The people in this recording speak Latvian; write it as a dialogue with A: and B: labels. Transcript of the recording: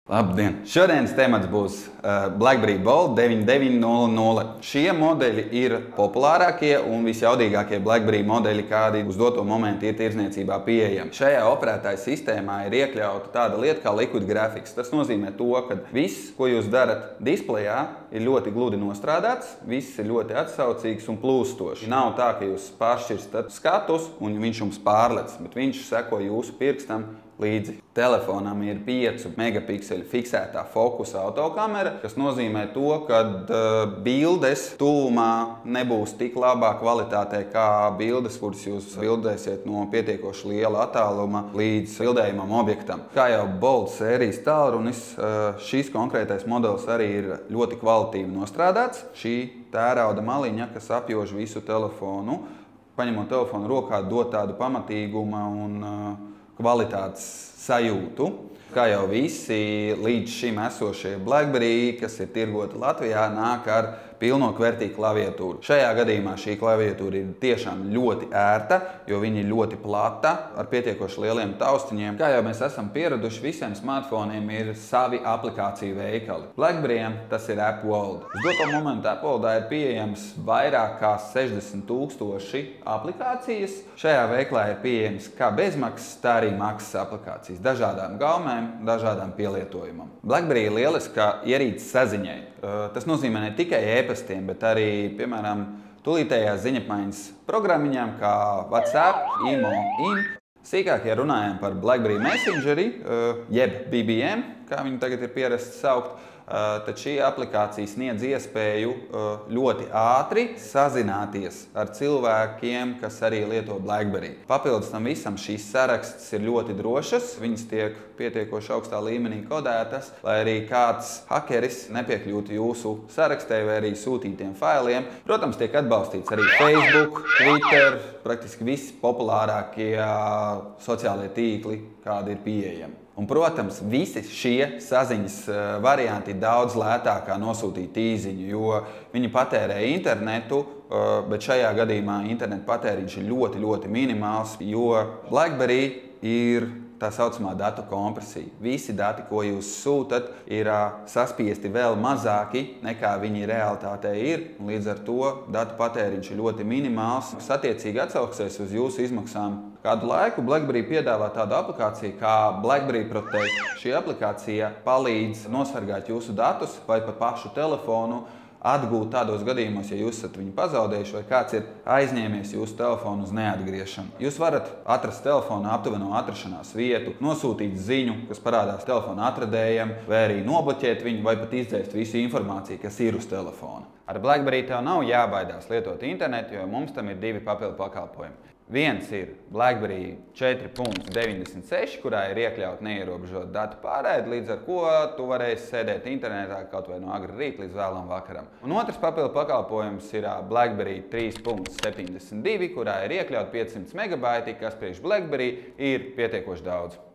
A: Labdien! Šodienas temats būs BlackBerry Bold 9900. Šie modeļi ir populārākie un visjaudīgākie BlackBerry modeļi, kādi uz doto momentu ir tirdzniecībā pieejami. Šajā operētāja sistēmā ir iekļauta tāda lieta kā Liquid Graphics. Tas nozīmē to, ka viss, ko jūs darat displejā, ir ļoti gludi nostrādāts, viss ir ļoti atsaucīgs un plūstošs. Nav tā, ka jūs pāršķirstat skatus un viņš jums pārlec, bet viņš seko jūsu pirkstam līdzi. Telefonam ir 5 megapikseli fiksētā fokusa autokamera, kas nozīmē to, ka bildes tuvumā nebūs tik labā kvalitātē kā bildes, kuras jūs bildēsiet no pietiekoši liela attāluma līdz bildējumam objektam. Kā jau Bold sērijas tālrunis, šis konkrētais modelis arī ir ļoti kvalitīvi nostrādāts. Šī tērauda maliņa, kas apjož visu telefonu, paņemot telefonu rokā, dod tādu pamatīguma un kvalitātes sajūtu. Kā jau visi līdz šim esošie BlackBerry, kas ir tirgoti Latvijā, nāk ar pilnokvērtīgu klaviatūru. Šajā gadījumā šī klaviatūra ir tiešām ļoti ērta, jo viņa ir ļoti plata, ar pietiekoši lieliem taustiņiem. Kā jau mēs esam pieraduši, visiem smartfoniem ir savi aplikāciju veikali. BlackBerry'iem tas ir App World. Uz doto momentu App Worldā ir pieejams vairāk kā 60,000 aplikācijas. Šajā veiklā ir pieejams kā bezmaksas, tā arī maksas aplikācijas dažādām gaumēm, dažādām pielietojumam. BlackBerry ir lieliska ierīce saziņai. Tas nozīmē ne tikai e-pastiem, bet arī, piemēram, tūlītējās ziņapmaiņas programmiņām kā WhatsApp, IMO, IM. Sīkāk, ja runājam par BlackBerry Messengeri, jeb BBM, kā viņu tagad ir pierasts saukt, tad šī aplikācija sniedz iespēju ļoti ātri sazināties ar cilvēkiem, kas arī lieto BlackBerry. Papildus tam visam šīs saraksts ir ļoti drošas, viņas tiek pietiekoši augstā līmenī kodētas, lai arī kāds hakeris nepiekļūtu jūsu sarakstē vai arī sūtītiem failiem. Protams, tiek atbalstīts arī Facebook, Twitter, praktiski visi populārākie sociālie tīkli, kādi ir pieejami. Un, protams, visi šie saziņas varianti ir daudz lētāk kā nosūtīt īziņu, jo viņi patērē internetu, bet šajā gadījumā internetu patēriņš ir ļoti minimāls, jo BlackBerry ir tā saucamā datu kompresija. Visi dati, ko jūs sūtat, ir saspiesti vēl mazāki nekā viņi realitātē ir, un līdz ar to datu patēriņš ir ļoti minimāls. Tas attiecīgi atsauksies uz jūsu izmaksām. Kādu laiku BlackBerry piedāvā tādu aplikāciju kā BlackBerry Protect. Šī aplikācija palīdz nosargāt jūsu datus vai pat pašu telefonu, atgūt tādos gadījumos, ja jūs esat viņu pazaudējuši vai kāds ir aizņēmies jūsu telefonu uz neatgriešanu. Jūs varat atrast telefonu aptuveno atrašanās vietu, nosūtīt ziņu, kas parādās telefona atradējam, vai arī nobloķēt viņu, vai pat izdzēst visu informāciju, kas ir uz telefona. Ar BlackBerry tev nav jābaidās lietot internetu, jo mums tam ir 2 papildu pakalpojumi. Viens ir BlackBerry 4.96, kurā ir iekļauta neierobežota datu pārraide, līdz ar ko tu varēsi sēdēt internetā kaut vai no agra rīta līdz vēlam vakaram. Un otrs papildu pakalpojums ir BlackBerry 3.72, kurā ir iekļauta 500 megabaiti, kas priekš BlackBerry ir pietiekoši daudz.